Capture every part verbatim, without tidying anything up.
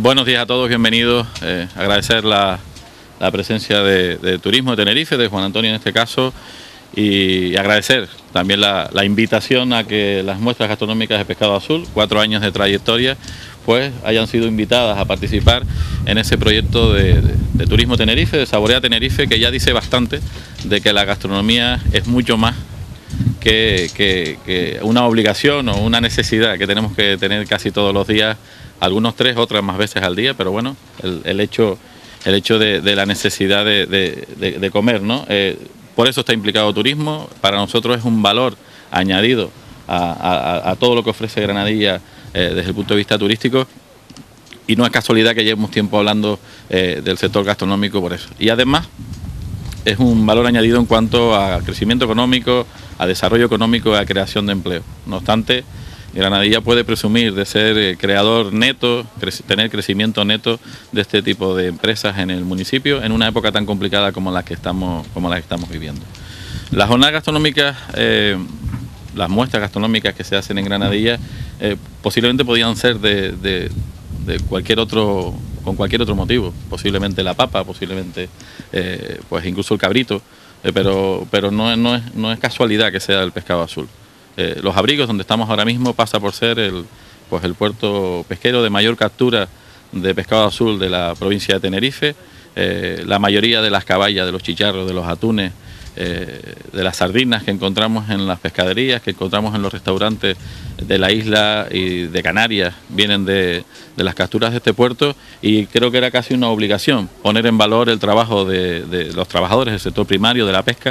Buenos días a todos, bienvenidos. Eh, agradecer la, la presencia de, de Turismo de Tenerife, de Juan Antonio en este caso, y agradecer también la, la invitación a que las muestras gastronómicas de Pescado Azul, cuatro años de trayectoria, pues hayan sido invitadas a participar en ese proyecto de, de, de Turismo Tenerife, de Saborea Tenerife, que ya dice bastante de que la gastronomía es mucho más que, que, que una obligación o una necesidad que tenemos que tener casi todos los días, algunos tres, otras más veces al día, pero bueno, el, el hecho, el hecho de, de la necesidad de, de, de, de comer, ¿no? Eh, por eso está implicado turismo. Para nosotros es un valor añadido a, a, a todo lo que ofrece Granadilla eh, desde el punto de vista turístico, y no es casualidad que llevemos tiempo hablando eh, del sector gastronómico por eso. Y además es un valor añadido en cuanto a crecimiento económico, a desarrollo económico y a creación de empleo. No obstante, Granadilla puede presumir de ser eh, creador neto, cre tener crecimiento neto de este tipo de empresas en el municipio en una época tan complicada como la que estamos, como la que estamos viviendo. Las jornadas gastronómicas, eh, las muestras gastronómicas que se hacen en Granadilla, eh, posiblemente podían ser de, de, de cualquier otro, con cualquier otro motivo, posiblemente la papa, posiblemente eh, pues incluso el cabrito, eh, pero, pero no, no, es, no es casualidad que sea el pescado azul. Eh, los Abrigos, donde estamos ahora mismo, pasa por ser el, pues el puerto pesquero de mayor captura de pescado azul de la provincia de Tenerife. Eh, la mayoría de las caballas, de los chicharros, de los atunes, eh, de las sardinas que encontramos en las pescaderías, que encontramos en los restaurantes de la isla y de Canarias, vienen de, de las capturas de este puerto, y creo que era casi una obligación poner en valor el trabajo de, de los trabajadores del sector primario de la pesca,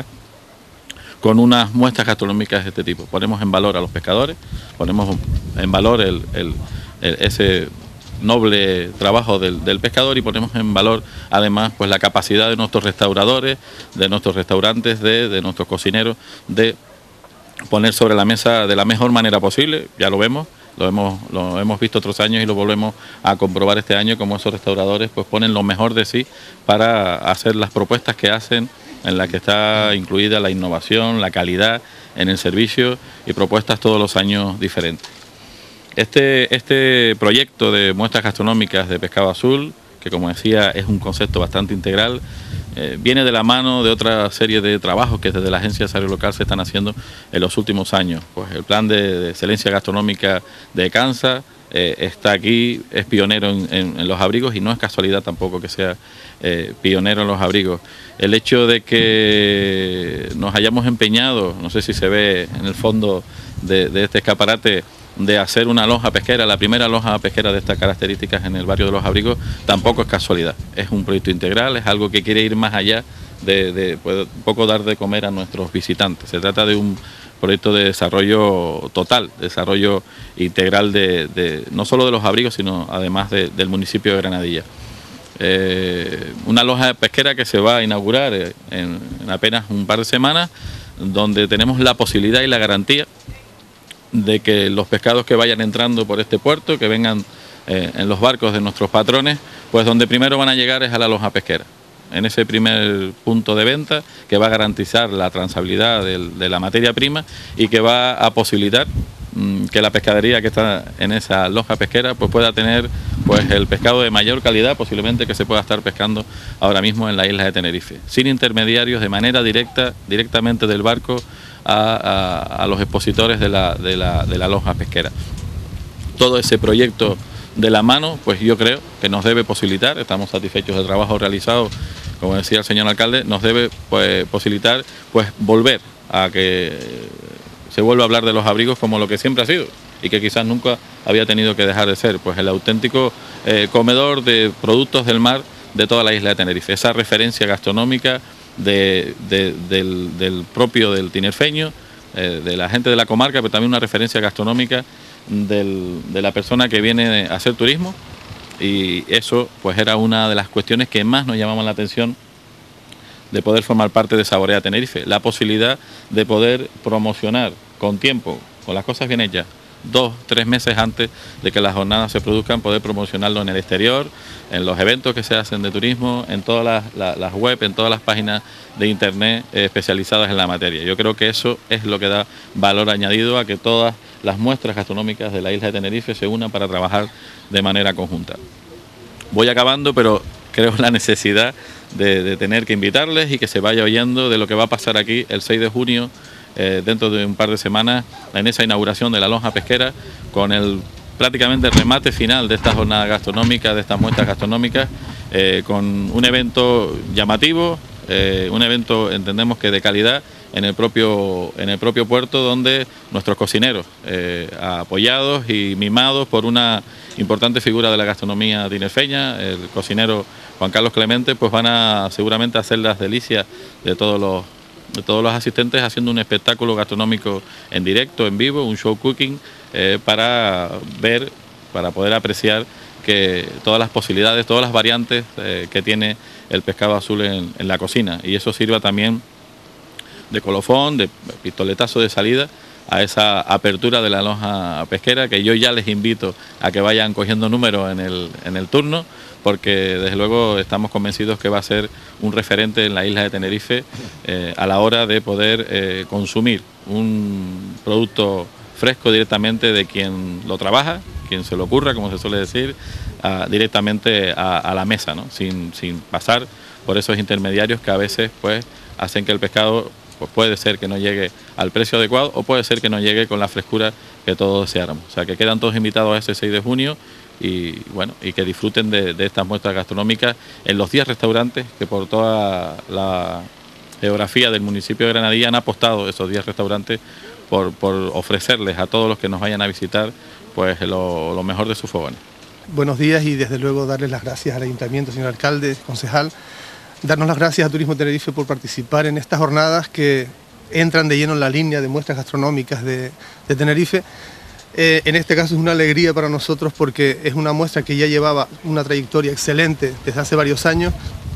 con unas muestras gastronómicas de este tipo. Ponemos en valor a los pescadores, ponemos en valor el, el, el, ese noble trabajo del, del pescador, y ponemos en valor además pues la capacidad de nuestros restauradores, de nuestros restaurantes, de, de nuestros cocineros, de poner sobre la mesa de la mejor manera posible. Ya lo vemos, lo hemos, lo hemos visto otros años y lo volvemos a comprobar este año, como esos restauradores pues ponen lo mejor de sí para hacer las propuestas que hacen, en la que está incluida la innovación, la calidad en el servicio y propuestas todos los años diferentes. Este, este proyecto de muestras gastronómicas de pescado azul, que como decía es un concepto bastante integral, eh, viene de la mano de otra serie de trabajos que desde la Agencia de Desarrollo Local se están haciendo en los últimos años. Pues el plan de, de excelencia gastronómica de Cansa eh, está aquí, es pionero en, en, en los abrigos, y no es casualidad tampoco que sea eh, pionero en los abrigos. El hecho de que nos hayamos empeñado, no sé si se ve en el fondo de, de este escaparate, de hacer una lonja pesquera, la primera lonja pesquera de estas características en el barrio de los Abrigos, tampoco es casualidad. Es un proyecto integral, es algo que quiere ir más allá de, de pues, un poco dar de comer a nuestros visitantes. Se trata de un proyecto de desarrollo total, desarrollo integral de, de no solo de los Abrigos, sino además de, del municipio de Granadilla. Eh, una lonja pesquera que se va a inaugurar en, en apenas un par de semanas, donde tenemos la posibilidad y la garantía de que los pescados que vayan entrando por este puerto, que vengan eh, en los barcos de nuestros patrones, pues donde primero van a llegar es a la lonja pesquera, en ese primer punto de venta que va a garantizar la transabilidad del, de la materia prima, y que va a posibilitar mmm, que la pescadería que está en esa lonja pesquera pues pueda tener pues el pescado de mayor calidad posiblemente que se pueda estar pescando ahora mismo en la isla de Tenerife, sin intermediarios, de manera directa, directamente del barco a, a, a los expositores de la, de, la, de la lonja pesquera. Todo ese proyecto de la mano, pues yo creo que nos debe posibilitar, estamos satisfechos del trabajo realizado, como decía el señor alcalde, nos debe pues, posibilitar pues volver a que se vuelva a hablar de los abrigos como lo que siempre ha sido, y que quizás nunca había tenido que dejar de ser, pues el auténtico eh, comedor de productos del mar de toda la isla de Tenerife, esa referencia gastronómica de, de, del, del propio del tinerfeño, eh, de la gente de la comarca, pero también una referencia gastronómica del, de la persona que viene a hacer turismo, y eso pues era una de las cuestiones que más nos llamaban la atención de poder formar parte de Saborea Tenerife, la posibilidad de poder promocionar con tiempo, con las cosas bien hechas, dos, tres meses antes de que las jornadas se produzcan, poder promocionarlo en el exterior, en los eventos que se hacen de turismo, en todas las, las, las web, en todas las páginas de internet eh, especializadas en la materia. Yo creo que eso es lo que da valor añadido a que todas las muestras gastronómicas de la isla de Tenerife se unan para trabajar de manera conjunta. Voy acabando, pero creo la necesidad de, de tener que invitarles y que se vaya oyendo de lo que va a pasar aquí el seis de junio, eh, dentro de un par de semanas, en esa inauguración de la lonja pesquera, con el prácticamente el remate final de esta jornada gastronómica, de estas muestras gastronómicas, eh, con un evento llamativo, eh, un evento, entendemos que de calidad, en el propio, en el propio puerto, donde nuestros cocineros, eh, apoyados y mimados por una importante figura de la gastronomía tinerfeña, el cocinero Juan Carlos Clemente, pues van a seguramente hacer las delicias de todos los, de todos los asistentes, haciendo un espectáculo gastronómico en directo, en vivo, un show cooking, eh, para ver, para poder apreciar que todas las posibilidades, todas las variantes eh, que tiene el pescado azul en, en la cocina, y eso sirva también de colofón, de pistoletazo de salida a esa apertura de la lonja pesquera, que yo ya les invito a que vayan cogiendo números en el, en el turno, porque desde luego estamos convencidos que va a ser un referente en la isla de Tenerife eh, a la hora de poder eh, consumir un producto fresco directamente de quien lo trabaja, quien se lo ocurra, como se suele decir, a, directamente a, a la mesa, ¿no? sin, sin pasar por esos intermediarios que a veces pues hacen que el pescado, pues puede ser que no llegue al precio adecuado o puede ser que no llegue con la frescura que todos deseáramos. O sea, que quedan todos invitados a ese seis de junio y bueno, y que disfruten de, de estas muestras gastronómicas en los diez restaurantes que por toda la geografía del municipio de Granadilla han apostado, esos diez restaurantes, por, por ofrecerles a todos los que nos vayan a visitar pues lo, lo mejor de sus fogones. Buenos días y desde luego darles las gracias al Ayuntamiento, señor alcalde, concejal. Darnos las gracias a Turismo Tenerife por participar en estas jornadas que entran de lleno en la línea de muestras gastronómicas de, de Tenerife. Eh, en este caso es una alegría para nosotros porque es una muestra que ya llevaba una trayectoria excelente desde hace varios años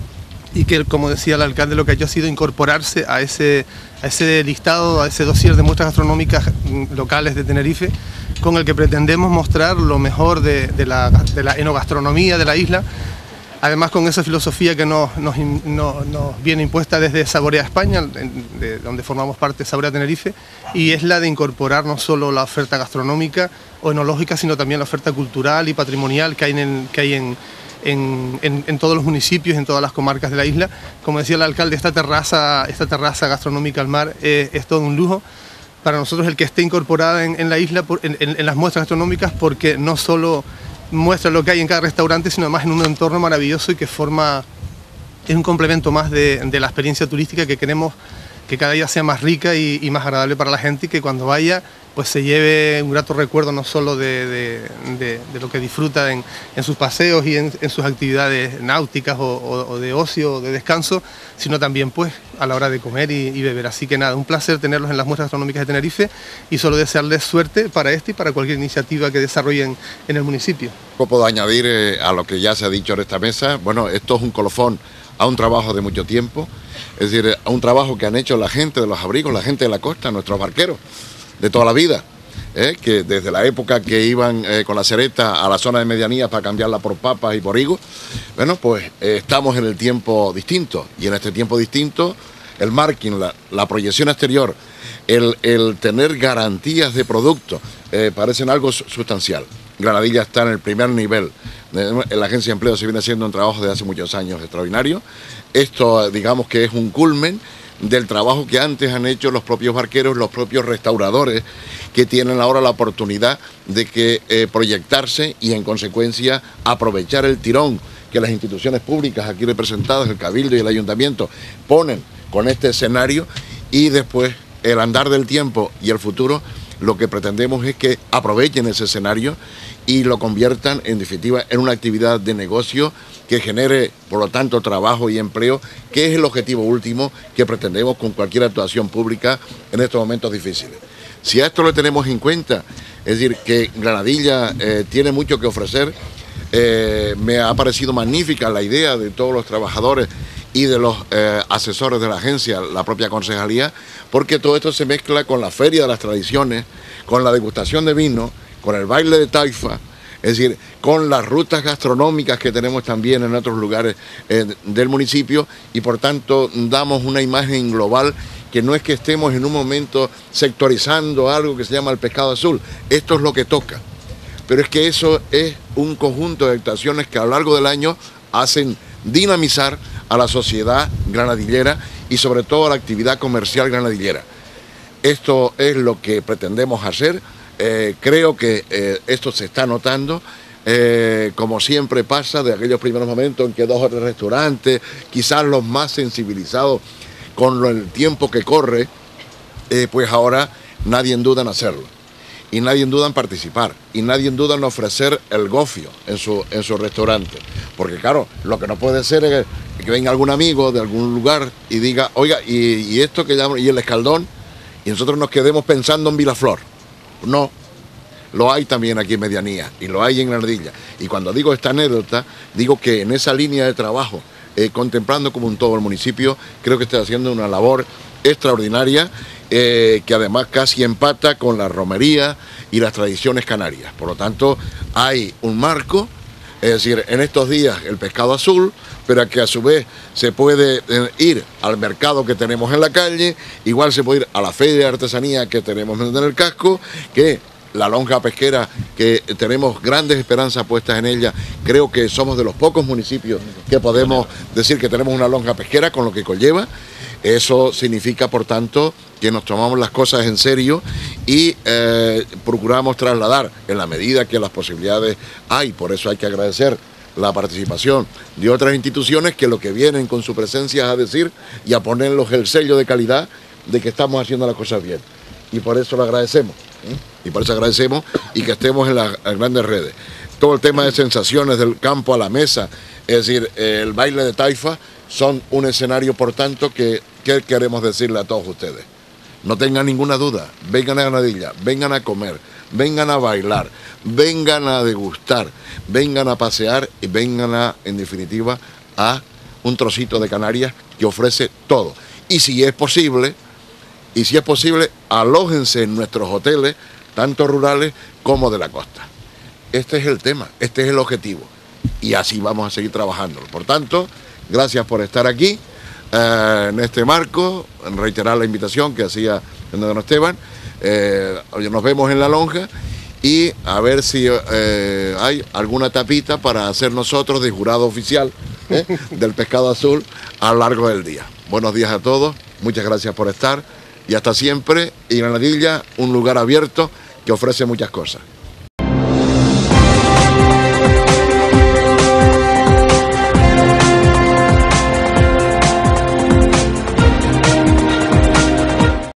y que, como decía el alcalde, lo que ha hecho ha sido incorporarse a ese, a ese listado, a ese dossier de muestras gastronómicas locales de Tenerife, con el que pretendemos mostrar lo mejor de, de, la, de la enogastronomía de la isla. Además, con esa filosofía que nos, nos, nos, nos viene impuesta desde Saborea España, de donde formamos parte de Saborea Tenerife, y es la de incorporar no solo la oferta gastronómica o enológica, sino también la oferta cultural y patrimonial que hay en, que hay en, en, en, en todos los municipios, en todas las comarcas de la isla. Como decía el alcalde, esta terraza, esta terraza gastronómica al mar es, es todo un lujo para nosotros el que esté incorporada en, en la isla, en, en, en las muestras gastronómicas, porque no solo muestra lo que hay en cada restaurante, sino además en un entorno maravilloso y que forma, es un complemento más de, de la experiencia turística que queremos que cada día sea más rica y, y más agradable para la gente, y que cuando vaya pues se lleve un grato recuerdo no solo de, de, de, de lo que disfruta en, en sus paseos y en, en sus actividades náuticas o, o, o de ocio o de descanso, sino también pues a la hora de comer y, y beber. Así que nada, un placer tenerlos en las muestras gastronómicas de Tenerife y solo desearles suerte para este y para cualquier iniciativa que desarrollen en el municipio. Puedo añadir eh, a lo que ya se ha dicho en esta mesa. Bueno, esto es un colofón a un trabajo de mucho tiempo, es decir, a un trabajo que han hecho la gente de los abrigos, la gente de la costa, nuestros barqueros de toda la vida, ¿eh? que desde la época que iban eh, con la cereta a la zona de medianía para cambiarla por papas y por higos, bueno, pues eh, estamos en el tiempo distinto, y en este tiempo distinto el marketing, la, la proyección exterior, el, el tener garantías de producto, eh, parecen algo sustancial. Granadilla está en el primer nivel. En la agencia de empleo se viene haciendo un trabajo desde hace muchos años extraordinario. Esto, digamos que es un culmen del trabajo que antes han hecho los propios barqueros, los propios restauradores, que tienen ahora la oportunidad de que eh, proyectarse y en consecuencia aprovechar el tirón que las instituciones públicas aquí representadas, el Cabildo y el Ayuntamiento, ponen con este escenario, y después el andar del tiempo y el futuro, lo que pretendemos es que aprovechen ese escenario y lo conviertan en definitiva en una actividad de negocio que genere, por lo tanto, trabajo y empleo, que es el objetivo último que pretendemos con cualquier actuación pública en estos momentos difíciles. Si a esto lo tenemos en cuenta, es decir, que Granadilla eh, tiene mucho que ofrecer, eh, me ha parecido magnífica la idea de todos los trabajadores y de los eh, asesores de la agencia, la propia concejalía, porque todo esto se mezcla con la Feria de las Tradiciones, con la degustación de vino, con el baile de taifa, es decir, con las rutas gastronómicas que tenemos también en otros lugares eh, del municipio, y por tanto damos una imagen global que no es que estemos en un momento sectorizando algo que se llama el pescado azul. Esto es lo que toca. pero es que eso es un conjunto de actuaciones que a lo largo del año hacen dinamizar a la sociedad granadillera y sobre todo a la actividad comercial granadillera. Esto es lo que pretendemos hacer, eh, creo que eh, esto se está notando, eh, como siempre pasa de aquellos primeros momentos en que dos o tres restaurantes, quizás los más sensibilizados con el tiempo que corre, eh, pues ahora nadie duda en hacerlo. Y nadie duda en participar, y nadie duda en ofrecer el gofio en su, en su restaurante. Porque claro, lo que no puede ser es que, que venga algún amigo de algún lugar y diga, oiga, y, y esto que llaman, y el escaldón, y nosotros nos quedemos pensando en Vilaflor. No, lo hay también aquí en Medianía, y lo hay en Granadilla. Y cuando digo esta anécdota, digo que en esa línea de trabajo, eh, contemplando como un todo el municipio, creo que está haciendo una labor extraordinaria, Eh, que además casi empata con la romería y las tradiciones canarias. Por lo tanto, hay un marco, es decir, en estos días el pescado azul, pero que a su vez se puede eh, ir al mercado que tenemos en la calle, igual se puede ir a la feria de artesanía que tenemos en el casco, que la lonja pesquera, que tenemos grandes esperanzas puestas en ella. Creo que somos de los pocos municipios que podemos decir que tenemos una lonja pesquera, con lo que conlleva. Eso significa, por tanto, que nos tomamos las cosas en serio y eh, procuramos trasladar en la medida que las posibilidades hay. Por eso hay que agradecer la participación de otras instituciones que lo que vienen con su presencia es a decir y a ponerlos el sello de calidad de que estamos haciendo las cosas bien. Y por eso lo agradecemos. ¿eh? Y por eso agradecemos y que estemos en las, en grandes redes. Todo el tema de sensaciones del campo a la mesa, es decir, el baile de taifa, son un escenario, por tanto, que, que queremos decirle a todos ustedes. No tengan ninguna duda, vengan a Granadilla, vengan a comer, vengan a bailar, vengan a degustar, vengan a pasear y vengan a, en definitiva, a un trocito de Canarias que ofrece todo. Y si es posible, y si es posible, alójense en nuestros hoteles, tanto rurales como de la costa. Este es el tema, este es el objetivo. Y así vamos a seguir trabajando. Por tanto, gracias por estar aquí. Eh, en este marco, reiterar la invitación que hacía don Esteban, eh, nos vemos en la lonja y a ver si eh, hay alguna tapita para hacer nosotros de jurado oficial ¿eh? del pescado azul a lo largo del día. Buenos días a todos, muchas gracias por estar y hasta siempre. Y Granadilla, un lugar abierto que ofrece muchas cosas.